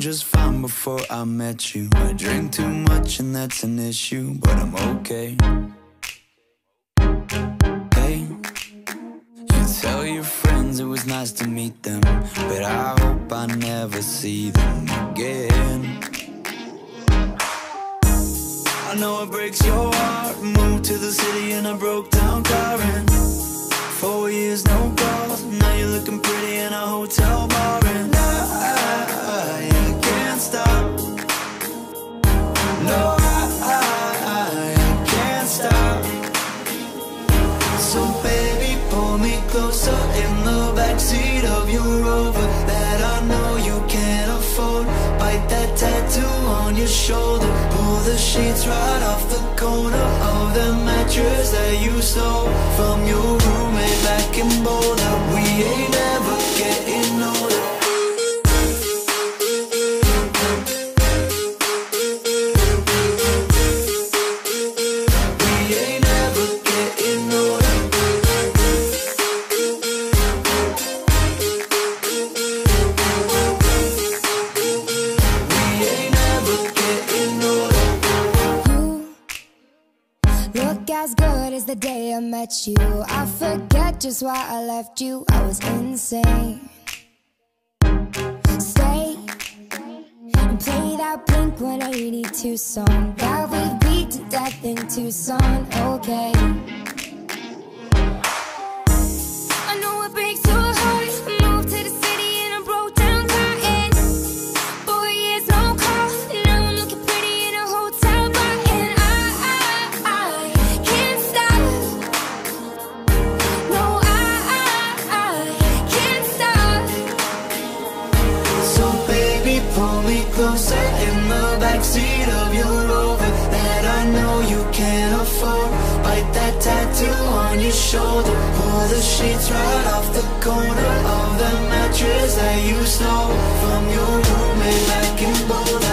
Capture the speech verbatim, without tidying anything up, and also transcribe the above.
just fine before I met you. I drink too much and that's an issue, but I'm okay. Hey, you tell your friends it was nice to meet them, but I hope I never see them again. I know it breaks your heart. Moved to the city in a broke down car, and four years no calls. Now you're looking pretty in a hotel bar, and I, I can't stop. No, I, I, I can't stop. So baby, pull me closer in the backseat of your Rover that I know you can't afford. Bite that tattoo on your shoulder. Pull the sheets right off the corner of the mattress that you stole from your roommate back in Boulder. We ain't never getting older. We ain't never getting older. We ain't never getting older. You look as good as the day I met you. I forget just why I left you. I was insane. Stay and play that Blink one eighty-two song that we beat to death in Tucson. Okay, I know it breaks your heart. Moved to the city in a broke down car, and four years no call. Now I'm looking pretty in a hotel bar, and I, I, I can't stop. No, I, I, I can't stop. So baby, pull me closer in the backseat of your Rover that I know you can't afford. Bite that tattoo on your shoulder. Pull the sheets right off the corner of the mattress that you stole from your roommate back in Boulder.